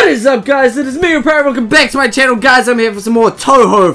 What is up, guys? It is me, Parrot. Welcome back to my channel, guys. I'm here for some more Touhou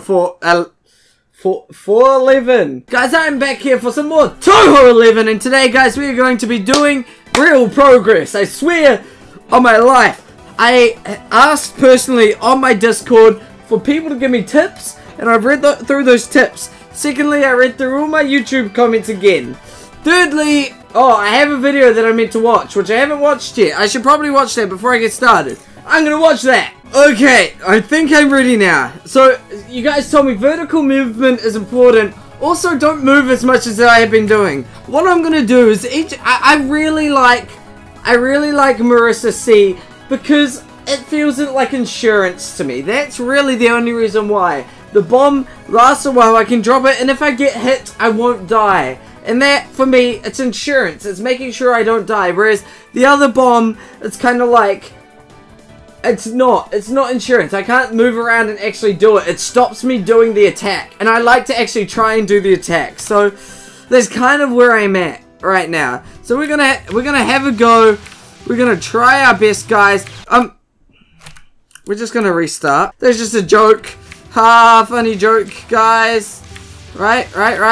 for 11. Guys, I'm back here for some more Touhou 11, and today, guys, we are going to be doing real progress. I swear on my life. I asked personally on my Discord for people to give me tips, and I've read through those tips. Secondly, I read through all my YouTube comments again. Thirdly, I have a video that I meant to watch, which I haven't watched yet. I should probably watch that before I get started. I'm gonna watch that. Okay, I think I'm ready now. So, you guys told me vertical movement is important. Also, don't move as much as I have been doing. What I'm gonna do is I really like Marisa C because it feels like insurance to me. That's really the only reason why. The bomb lasts a while, I can drop it, and if I get hit, I won't die. And that, for me, it's insurance. It's making sure I don't die. Whereas the other bomb, it's kind of like, it's not insurance. I can't move around and actually do it. It stops me doing the attack. And I like to actually try and do the attack. So, that's kind of where I'm at right now. So we're gonna have a go. We're gonna try our best, guys. We're just gonna restart. There's just a joke. Ha, funny joke, guys. Right.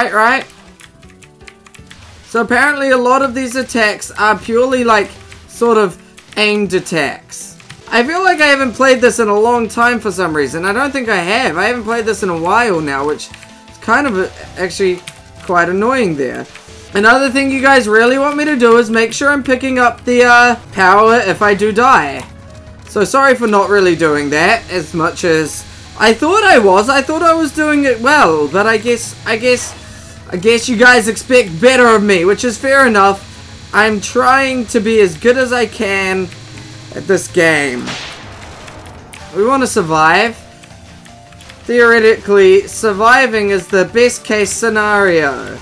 So apparently a lot of these attacks are purely like sort of aimed attacks. I feel like I haven't played this in a long time for some reason. I don't think I have. I haven't played this in a while now, which is kind of actually quite annoying there. Another thing you guys really want me to do is make sure I'm picking up the power if I do die. So sorry for not really doing that as much as I thought I was. I thought I was doing it well, but I guess you guys expect better of me, which is fair enough. I'm trying to be as good as I can at this game. We want to survive. Theoretically, surviving is the best case scenario.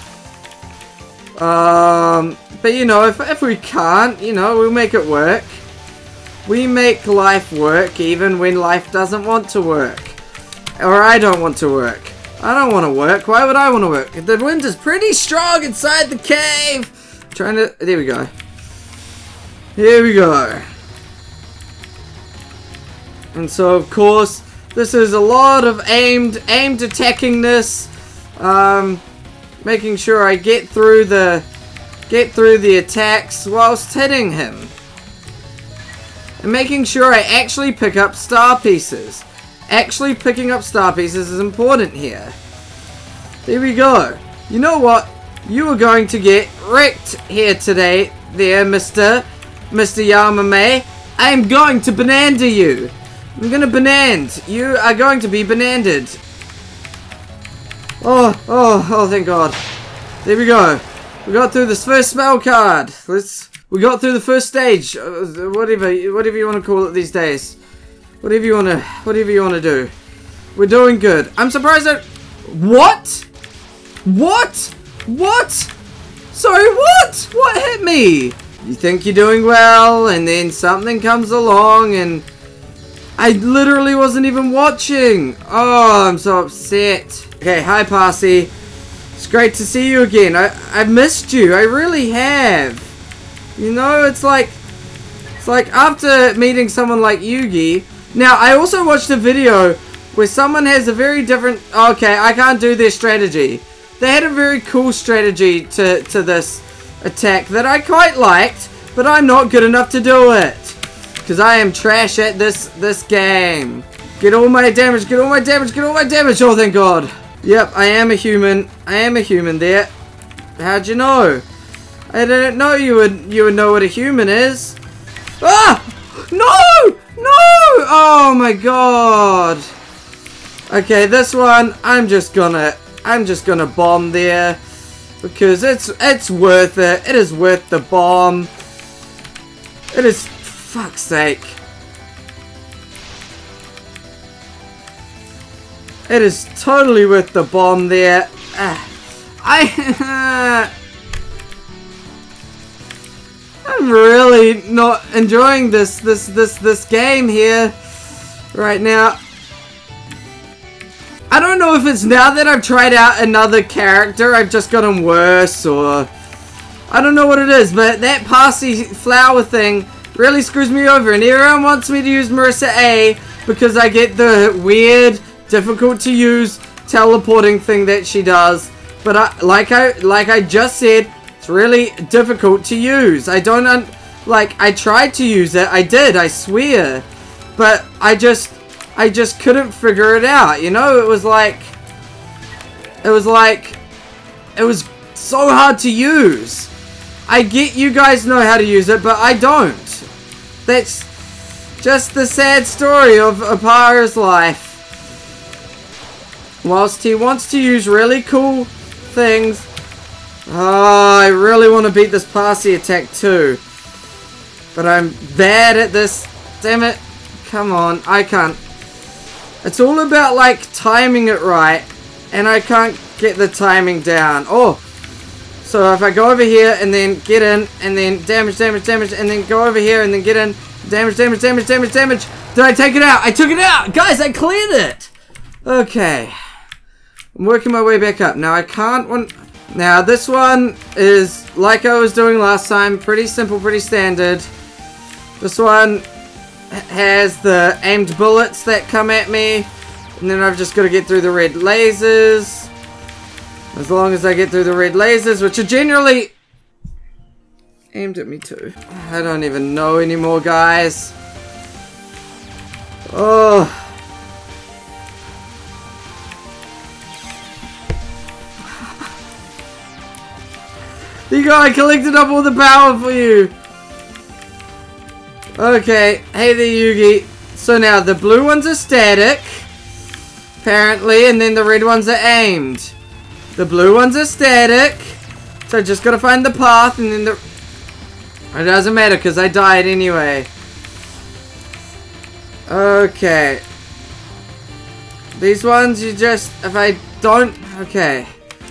But you know, if we can't, you know, we'll make it work. We make life work even when life doesn't want to work. Or I don't want to work. I don't want to work. Why would I want to work? The wind is pretty strong inside the cave. There we go. Here we go. And so, of course, this is a lot of aimed attackingness. Making sure I get through the attacks whilst hitting him. And making sure I actually pick up star pieces. Actually picking up star pieces is important here. There we go. You know what? You are going to get wrecked here today, there, Mr. Yamame. I am going to bananda you. I'm gonna banand. You are going to be bananded. Oh, thank God. There we go. We got through this first spell card. We got through the first stage. Whatever you want to call it these days. Whatever you wanna do. We're doing good. I'm surprised that. What? Sorry, what? What hit me? You think you're doing well, and then something comes along, and I literally wasn't even watching. Oh, I'm so upset. Okay, hi Parsi. It's great to see you again. I've missed you. I really have. You know, it's like after meeting someone like Yugi. Now, I also watched a video where someone has a very different... Okay, I can't do their strategy. They had a very cool strategy to this attack that I quite liked, but I'm not good enough to do it. Because I am trash at this game. Get all my damage, get all my damage, get all my damage! Oh, thank God. Yep, I am a human. I am a human there. How'd you know? I didn't know you would know what a human is. Ah! No! No! Oh my God. Okay, this one I'm just gonna bomb there because it's worth it. It is worth the bomb. It is, fuck's sake. It is totally worth the bomb there. I'm really not enjoying this game here right now. I don't know if it's now that I've tried out another character, I've just gotten worse, or I don't know what it is, but that Parsi flower thing really screws me over. And everyone wants me to use Marisa A because I get the weird, difficult to use teleporting thing that she does. But like I just said, it's really difficult to use. I don't I tried to use it. I did, I swear. But I just couldn't figure it out. You know, it was so hard to use. I get you guys know how to use it, but I don't. That's just the sad story of Apara's life. Whilst he wants to use really cool things. Oh, I really want to beat this Parsi attack too. But I'm bad at this. Damn it. Come on, I can't. It's all about like timing it right. And I can't get the timing down. Oh. So if I go over here and then get in. And then damage, damage, damage. And then go over here and then get in. Damage, damage, damage, damage, damage. Did I take it out? I took it out. Guys, I cleared it. Okay. I'm working my way back up. Now I can't. Now this one is like I was doing last time. Pretty simple, pretty standard. This one has the aimed bullets that come at me. And then I've just got to get through the red lasers. As long as I get through the red lasers, which are generally aimed at me too. I don't even know anymore, guys. Oh. There you go, I collected up all the power for you. Okay, hey there, Yugi. So now the blue ones are static, apparently, and then the red ones are aimed. The blue ones are static, so I just gotta find the path, and then it doesn't matter because I died anyway. Okay. These ones, you just, if I don't, okay.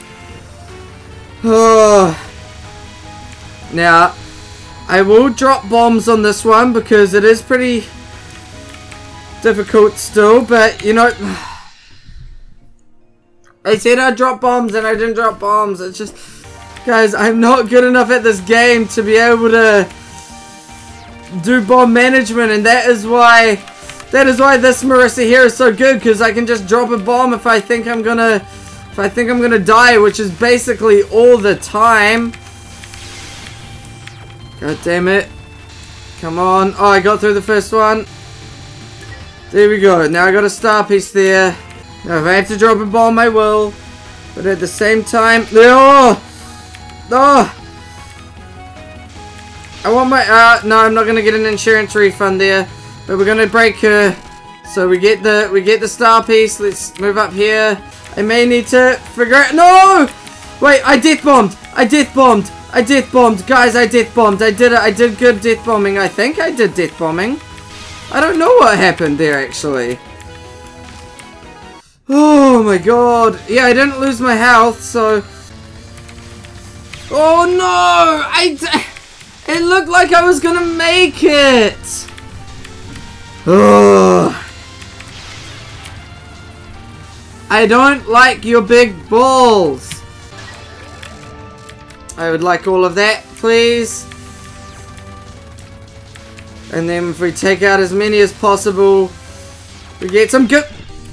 Oh. Now, I will drop bombs on this one because it is pretty difficult still, but you know, I said I'd drop bombs and I didn't drop bombs. It's just, guys, I'm not good enough at this game to be able to do bomb management, and that is why this Marisa here is so good, because I can just drop a bomb if I think I'm gonna die, which is basically all the time. God damn it. Come on. Oh, I got through the first one. There we go. Now I got a star piece there. Now if I have to drop a bomb, I will. But at the same time... Oh! Oh! I want my... no, I'm not going to get an insurance refund there. But we're going to break her. So we get the star piece. Let's move up here. I may need to figure out... No! Wait, I death bombed. I death bombed. I death bombed. Guys, I death bombed. I did it. I did good death bombing. I think I did death bombing. I don't know what happened there, actually. Oh, my God. Yeah, I didn't lose my health, so... Oh, no! It looked like I was gonna make it! Oh. I don't like your big balls. I would like all of that, please. And then if we take out as many as possible, we get some good...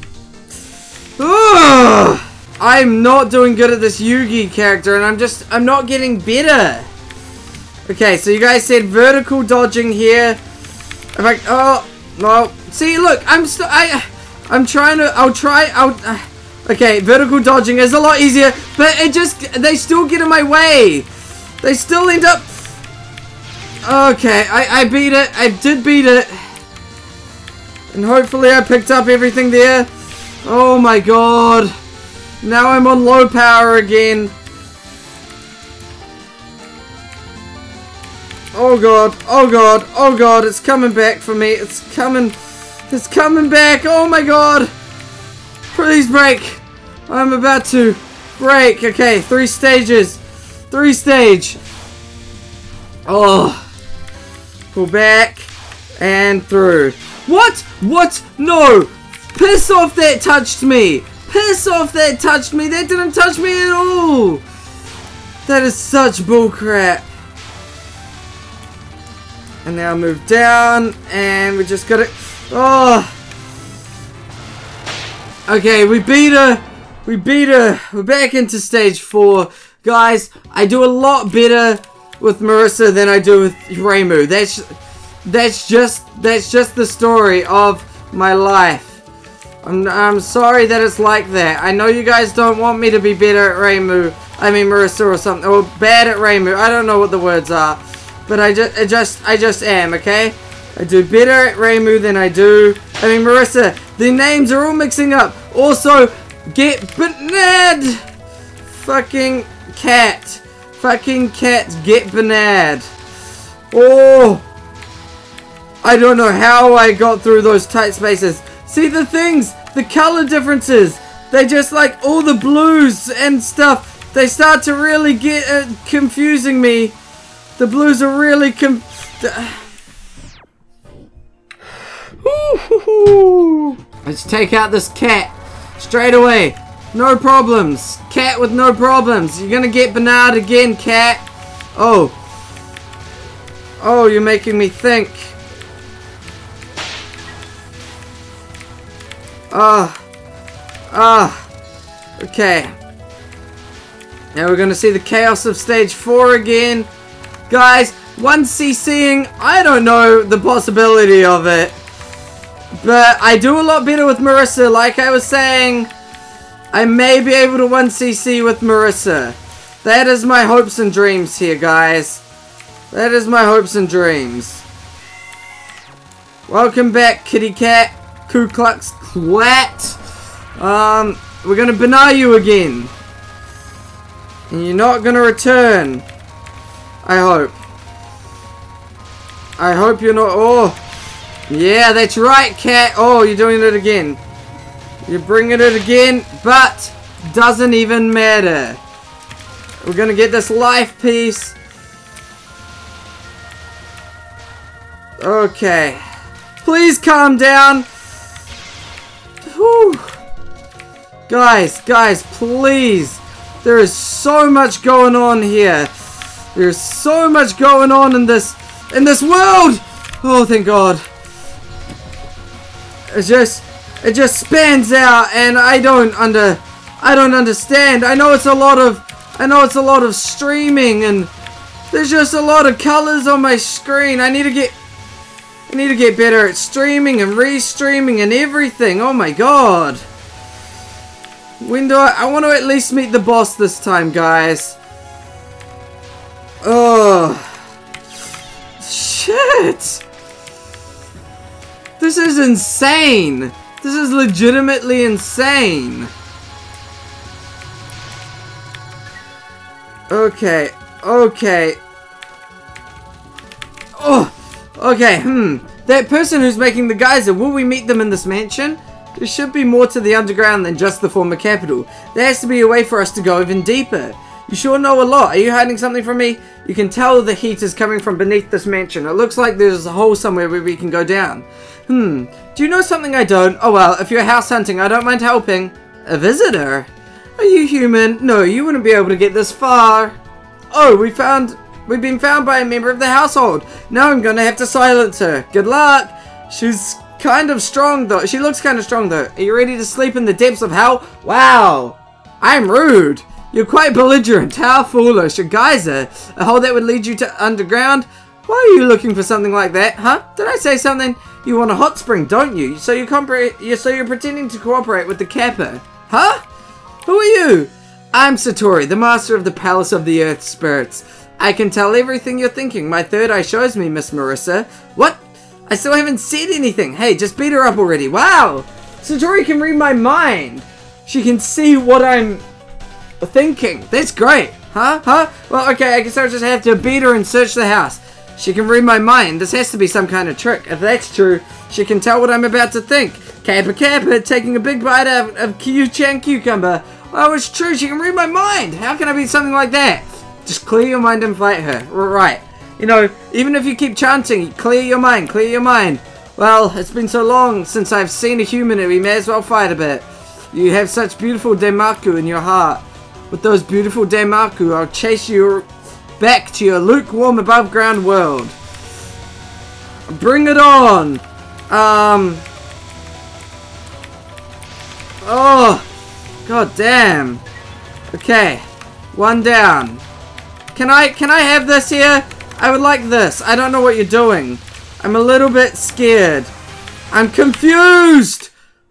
Ugh! I'm not doing good at this Yugi character, and I'm not getting better. Okay, so you guys said vertical dodging here. If I... Oh, no. See, look, I'm trying to... Okay, vertical dodging is a lot easier, but they still get in my way. They still end up... Okay, I beat it. I did beat it. And hopefully I picked up everything there. Oh my God. Now I'm on low power again. Oh God, oh God, oh God, it's coming back for me. It's coming back. Oh my God. Please break. I'm about to break. Okay, 3 stages. 3 stage. Oh. Pull back and through. What? What? No. Piss off, that touched me. Piss off, that touched me. That didn't touch me at all. That is such bullcrap. And now move down, and we just got it. Oh. Okay, we beat her. We beat her. We're back into stage 4. Guys, I do a lot better with Marissa than I do with Reimu. That's just the story of my life. I'm sorry that it's like that. I know you guys don't want me to be better at Reimu. I mean Marissa or something, or bad at Reimu. I don't know what the words are, but I just am. Okay, I do better at Reimu than I do. I mean Marissa. The names are all mixing up. Also, get Bernard. Fucking cat. Fucking cat. Get Bernard. Oh, I don't know how I got through those tight spaces. See the things, the color differences. They just like all the blues and stuff. They start to really get confusing me. The blues are really Let's take out this cat straight away. No problems. Cat with no problems. You're gonna get Bernard again, cat. Oh. Oh, you're making me think. Okay. Now we're gonna see the chaos of stage 4 again. Guys, 1cc'ing, I don't know the possibility of it. But I do a lot better with Marissa. Like I was saying, I may be able to 1cc with Marissa. That is my hopes and dreams here, guys. That is my hopes and dreams. Welcome back, kitty cat. Ku Klux Klat. We're gonna banana you again. And you're not gonna return. I hope. I hope you're not. Oh. Yeah, that's right, cat. Oh, you're doing it again. You're bringing it again, but doesn't even matter. We're gonna get this life piece. Okay. Please calm down. Whew. Guys, please. There is so much going on here. There's so much going on in this world. Oh, thank God. It just spans out, and I don't understand. I know it's a lot of streaming, and there's just a lot of colors on my screen. I need to get better at streaming and restreaming and everything. Oh my God. When do I want to at least meet the boss this time, guys. Oh. Shit. This is insane. This is legitimately insane. Okay. Oh. Okay, That person who's making the geyser, will we meet them in this mansion? There should be more to the underground than just the former capital. There has to be a way for us to go even deeper. You sure know a lot. Are you hiding something from me? You can tell the heat is coming from beneath this mansion. It looks like there's a hole somewhere where we can go down. Do you know something I don't? Oh well, if you're house hunting, I don't mind helping. A visitor? Are you human? No, you wouldn't be able to get this far. Oh, we've been found by a member of the household. Now I'm gonna have to silence her. Good luck. She's kind of strong though. She looks kind of strong though. Are you ready to sleep in the depths of hell? Wow. I'm rude. You're quite belligerent. How foolish. A geyser. A hole that would lead you to underground? Why are you looking for something like that? Huh? Did I say something? You want a hot spring, don't you? So you're pretending to cooperate with the Kappa. Huh? Who are you? I'm Satori, the master of the Palace of the Earth Spirits. I can tell everything you're thinking. My third eye shows me, Miss Marissa. What? I still haven't said anything. Hey, just beat her up already. Wow! Satori can read my mind. She can see what I'm thinking. That's great. Huh? Well, okay, I guess I'll just have to beat her and search the house. She can read my mind. This has to be some kind of trick. If that's true, she can tell what I'm about to think. Kappa, taking a big bite of Q-chan cucumber. Oh, it's true. She can read my mind. How can I beat something like that? Just clear your mind and fight her. Right. You know, even if you keep chanting, clear your mind, clear your mind. Well, it's been so long since I've seen a human, we may as well fight a bit. You have such beautiful Daimaku in your heart. With those beautiful Daimaku, I'll chase you back to your lukewarm above ground world. Bring it on. Oh, god damn. Okay, one down. Can I have this here? I would like this. I don't know what you're doing. I'm a little bit scared. I'm confused.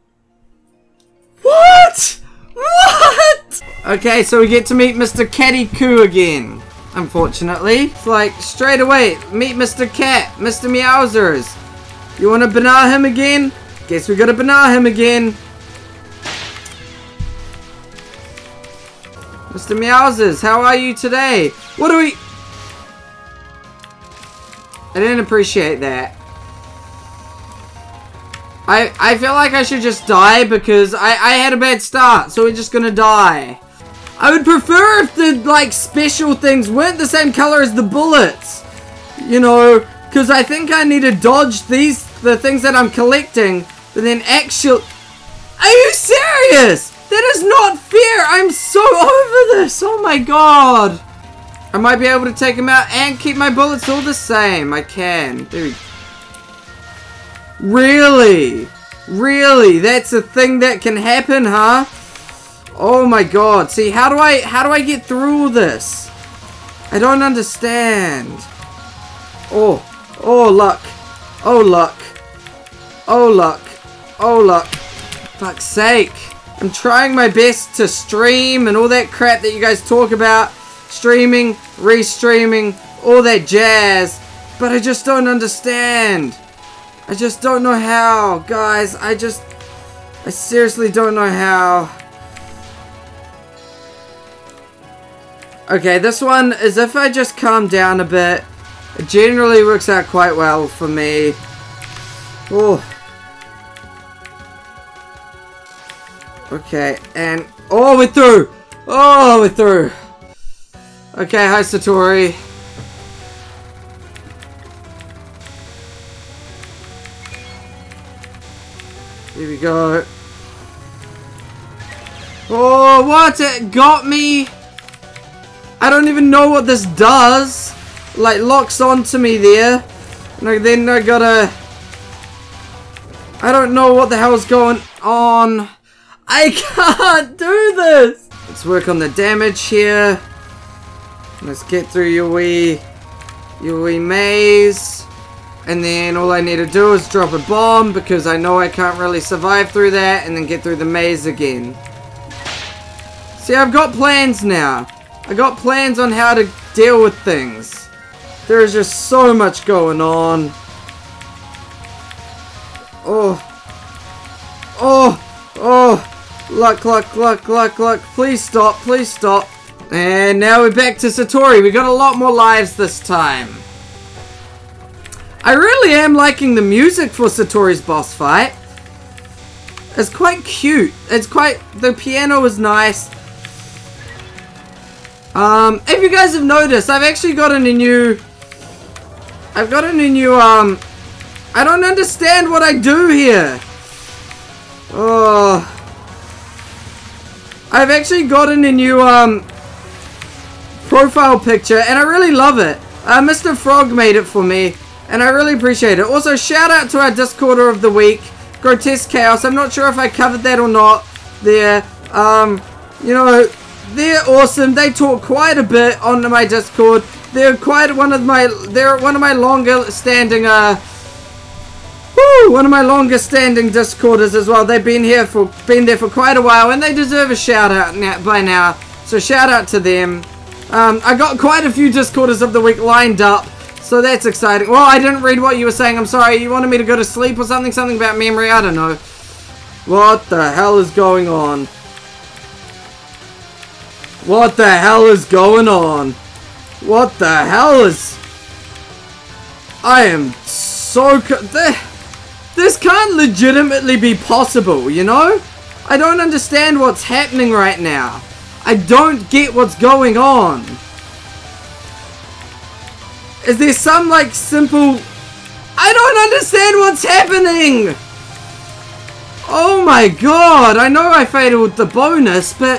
What? What? Okay, so we get to meet Mr. Catty Coo again. Unfortunately, it's like straight away. Meet Mr. Cat, Mr. Meowsers. You want to banana him again? Guess we gotta banana him again. Mr. Meowsers, how are you today? What do we... I didn't appreciate that. I feel like I should just die because I had a bad start, so we're just gonna die. I would prefer if the, like, special things weren't the same color as the bullets. You know, because I think I need to dodge the things that I'm collecting, but then actually... Are you serious? That is not fair. I'm so over this. Oh my god. I might be able to take him out and keep my bullets all the same. I can. Dude. Really? Really? That's a thing that can happen, huh? Oh my god. See, how do I get through all this? I don't understand. Oh. Oh, luck. Oh, luck. Oh, luck. Oh, luck. Fuck's sake. I'm trying my best to stream and all that crap that you guys talk about. Streaming, restreaming, all that jazz. But I just don't understand. I just don't know how. Guys, I seriously don't know how. Okay, this one is if I just calm down a bit. It generally works out quite well for me. Oh. Okay, and... Oh, we're through! Oh, we're through! Okay, hi Satori. Here we go. Oh, what? It got me! I don't even know what this does. Like, locks onto me there. And then I gotta... I don't know what the hell's going on. I can't do this! Let's work on the damage here. Let's get through your wee maze. And then all I need to do is drop a bomb because I know I can't really survive through that and then get through the maze again. See, I've got plans now. I got plans on how to deal with things. There is just so much going on. Oh. Oh. Oh. Luck, luck, luck, luck, luck. Please stop, please stop. And now we're back to Satori. We got a lot more lives this time. I really am liking the music for Satori's boss fight. It's quite cute. It's quite... The piano is nice. If you guys have noticed, I've actually gotten a new... I don't understand what I do here. Oh... I've actually gotten a new profile picture and I really love it. Mr. Frog made it for me and I really appreciate it. Also, shout out to our Discorder of the week, Grotesque Chaos. I'm not sure if I covered that or not there. You know, they're awesome. They talk quite a bit on my Discord. They're one of my longer standing one of my longest standing Discorders as well. They've been there for quite a while and they deserve a shout out by now. So shout out to them. I got quite a few Discorders of the week lined up, so that's exciting. Well, I didn't read what you were saying. I'm sorry. You wanted me to go to sleep or something? Something about memory? I don't know. What the hell is going on? What the hell is going on? What the hell is... I am so... This can't legitimately be possible, you know? I don't understand what's happening right now. I don't get what's going on. Is there some, like, simple... I don't understand what's happening! Oh my god, I know I failed the bonus, but...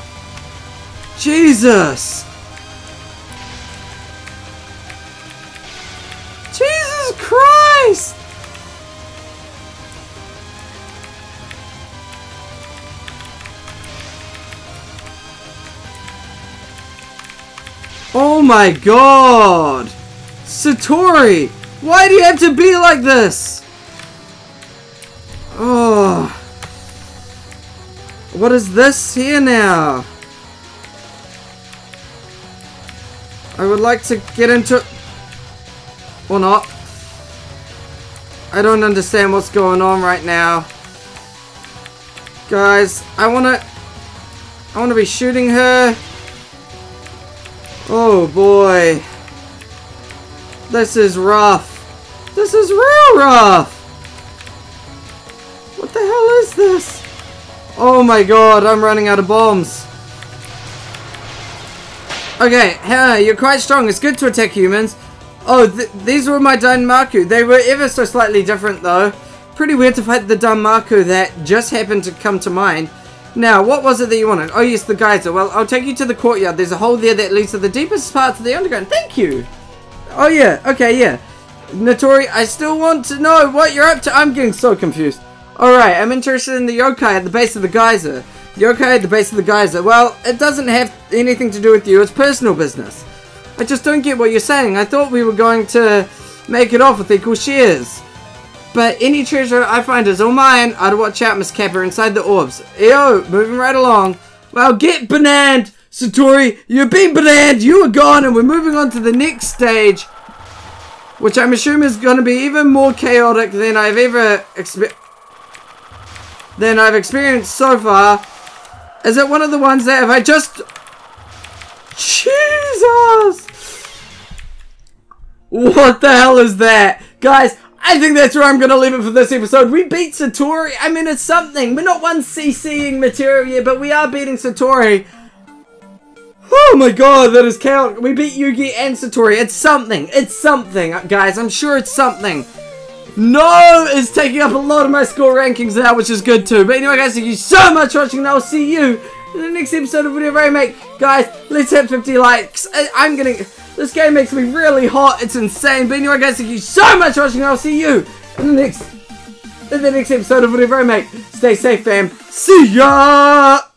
Jesus! Jesus Christ! face! Oh my god! Satori! Why do you have to be like this? Oh. What is this here now? I would like to get into... Or not. I don't understand what's going on right now. Guys, I wanna be shooting her. Oh boy. This is rough. This is real rough. What the hell is this? Oh my god, I'm running out of bombs. Okay, you're quite strong. It's good to attack humans. Oh, these were my Danmaku. They were ever so slightly different though. Pretty weird to fight the Danmaku that just happened to come to mind. Now, what was it that you wanted? Oh yes, the geyser. Well, I'll take you to the courtyard. There's a hole there that leads to the deepest parts of the underground. Thank you! Oh yeah, okay, yeah. Natori, I still want to know what you're up to. I'm getting so confused. Alright, I'm interested in the yokai at the base of the geyser. Yokai at the base of the geyser. Well, it doesn't have anything to do with you. It's personal business. I just don't get what you're saying. I thought we were going to make it off with equal shares. But any treasure I find is all mine. I'd watch out, Miss Kappa, inside the orbs. Eyo, moving right along. Well, get bananed, Satori. You've been bananed. You are gone, and we're moving on to the next stage, which I'm assuming is going to be even more chaotic than I've ever experienced so far. Is it one of the ones that if I just... Jesus! What the hell is that? Guys, I think that's where I'm going to leave it for this episode. We beat Satori. I mean, it's something. We're not one CCing material yet, but we are beating Satori. Oh my god, that is chaotic. We beat Yugi and Satori. It's something. It's something, guys. I'm sure it's something. No is taking up a lot of my score rankings now, which is good too. But anyway, guys, thank you so much for watching, and I'll see you in the next episode of Whatever I Make. Guys, let's hit 50 likes. This game makes me really hot. It's insane. But anyway, guys, thank you so much for watching, and I'll see you in the next episode of Whatever I Make. Stay safe, fam. See ya!